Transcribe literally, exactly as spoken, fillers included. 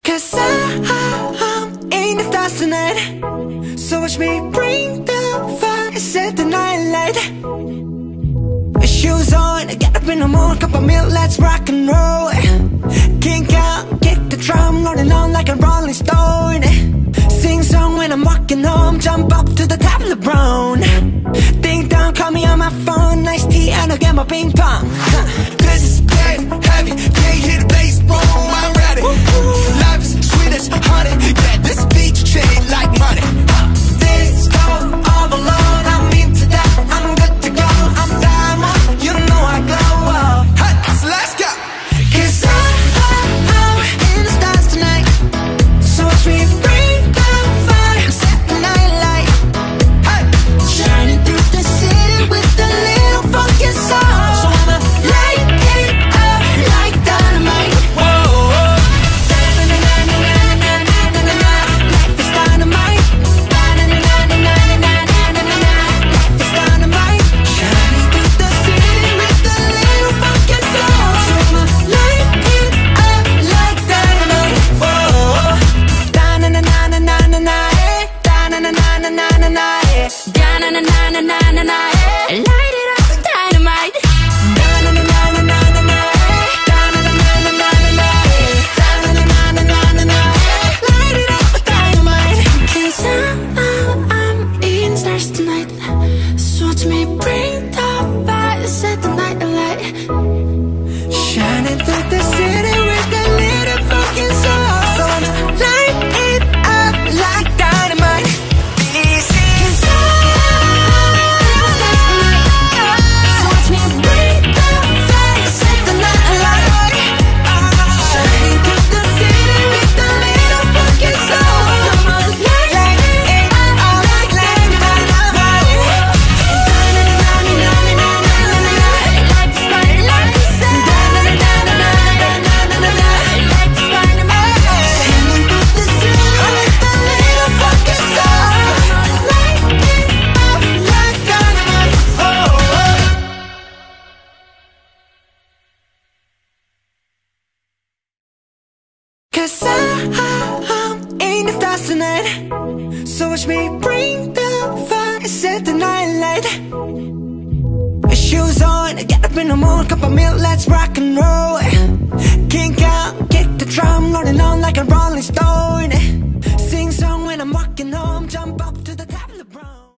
Cause I'm in the stars tonight, so watch me bring the fire, set the night light. Shoes on, get up in the morning, cup of milk, let's rock and roll. Kink out, kick the drum, rolling on like a rolling stone. Sing song when I'm walking home, jump up to the top of the brown. Ding dong, call me on my phone, nice tea and I'll get my ping pong. This is dead heavy, can't hear the bass, boom, I'm ready. Life is sweet as honey, yeah, this beach chain like money. This go all alone, I'm into that, I'm good to go. I'm diamond, you know I glow. Hey, so let's go. Cause I'm in the stars tonight, so watch me bring the fire, set the night light. Hey, Shining through the city with a little funky soul. So I'ma light it up like dynamite. whoa, Da-na-na-na-na-na-na-na-na-na. Life is dynamite. Da-na-na-na-na-na-na-na-na-na. Life is dynamite. Shining through the city with a little funky soul. So I'ma light it up like dynamite. Whoa. Da-na-na-na-na-na-na-na. Da-na-na-na-na-na-na. Da-na-na-na-na-na-na. Light it up like dynamite. Da-na-na-na-na-na-na. Da-na-na-na-na-na-na. Da-na-na-na-na-na-na. Light it up like dynamite. 'Cause I'm, I'm in the stars tonight, so watch me bring the fire, set the night alight. Shining through the city with a little fucking soul. So I'ma light it up like dynamite. Easy. 'Cause I'm in the stars tonight, so watch me bring the fire, set the night alight. Shining through the city with a little fucking soul. So I'ma light it up like dynamite. Da-na-na-na-na-na-na-na-na. Light the fire, light the sun. Da-na-na-na-na-na-na-na-na. Light the dynamite. Shining through the city with a little fucking soul. Light it up like dynamite. Oh, oh. Cause I'm in the stars tonight, so watch me bring the fire, set the night light. Shoes on, get up in the morning, cup of milk, let's rock and roll. Kink out, kick the drum, rolling on like a rolling stone. Sing song when I'm walking home, jump